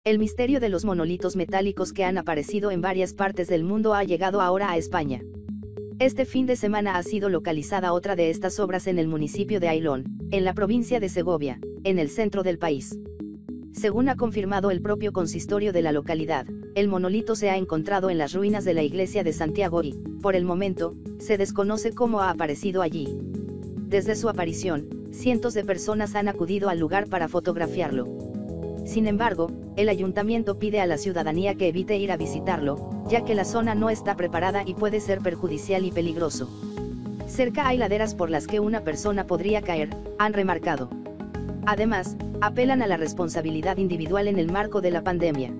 El misterio de los monolitos metálicos que han aparecido en varias partes del mundo ha llegado ahora a España. Este fin de semana ha sido localizada otra de estas obras en el municipio de Ailón, en la provincia de Segovia, en el centro del país. Según ha confirmado el propio consistorio de la localidad, el monolito se ha encontrado en las ruinas de la iglesia de Santiago y, por el momento, se desconoce cómo ha aparecido allí. Desde su aparición, cientos de personas han acudido al lugar para fotografiarlo. Sin embargo, el ayuntamiento pide a la ciudadanía que evite ir a visitarlo, ya que la zona no está preparada y puede ser perjudicial y peligroso. Cerca hay laderas por las que una persona podría caer, han remarcado. Además, apelan a la responsabilidad individual en el marco de la pandemia.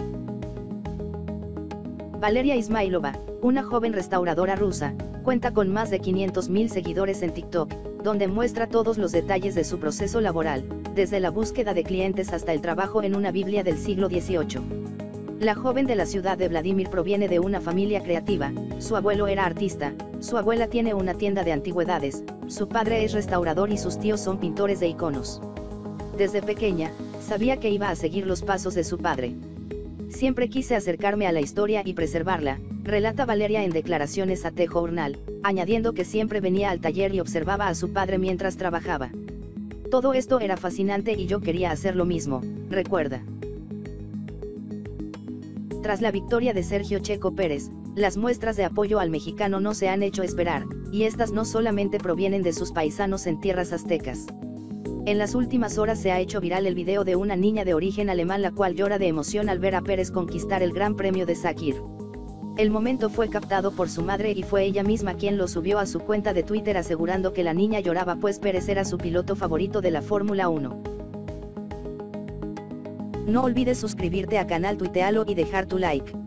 Valeria Ismailova, una joven restauradora rusa, cuenta con más de 500.000 seguidores en TikTok, donde muestra todos los detalles de su proceso laboral, desde la búsqueda de clientes hasta el trabajo en una Biblia del siglo XVIII. La joven de la ciudad de Vladimir proviene de una familia creativa, su abuelo era artista, su abuela tiene una tienda de antigüedades, su padre es restaurador y sus tíos son pintores de iconos. Desde pequeña, sabía que iba a seguir los pasos de su padre. Siempre quise acercarme a la historia y preservarla, relata Valeria en declaraciones a The Journal, añadiendo que siempre venía al taller y observaba a su padre mientras trabajaba. Todo esto era fascinante y yo quería hacer lo mismo, recuerda. Tras la victoria de Sergio Checo Pérez, las muestras de apoyo al mexicano no se han hecho esperar, y estas no solamente provienen de sus paisanos en tierras aztecas. En las últimas horas se ha hecho viral el video de una niña de origen alemán la cual llora de emoción al ver a Pérez conquistar el Gran Premio de Sakir. El momento fue captado por su madre y fue ella misma quien lo subió a su cuenta de Twitter asegurando que la niña lloraba pues Pérez era su piloto favorito de la Fórmula 1. No olvides suscribirte a canal, tuitealo y dejar tu like.